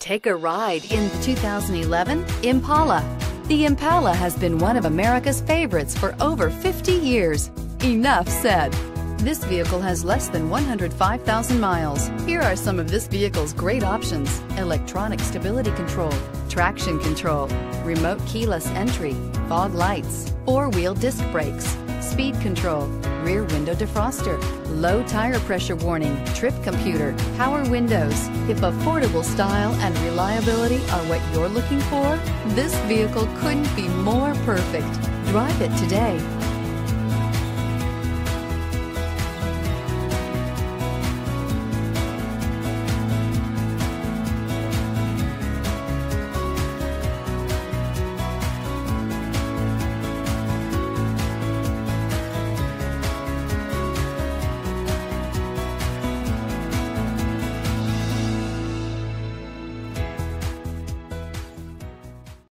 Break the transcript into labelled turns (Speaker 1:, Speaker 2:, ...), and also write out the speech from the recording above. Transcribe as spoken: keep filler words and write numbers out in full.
Speaker 1: Take a ride in the two thousand eleven Impala. The Impala has been one of America's favorites for over fifty years. Enough said. This vehicle has less than one hundred five thousand miles. Here are some of this vehicle's great options: electronic stability control, traction control, remote keyless entry, fog lights, four-wheel disc brakes, speed control, rear window defroster, low tire pressure warning, trip computer, power windows. If affordable style and reliability are what you're looking for, this vehicle couldn't be more perfect. Drive it today.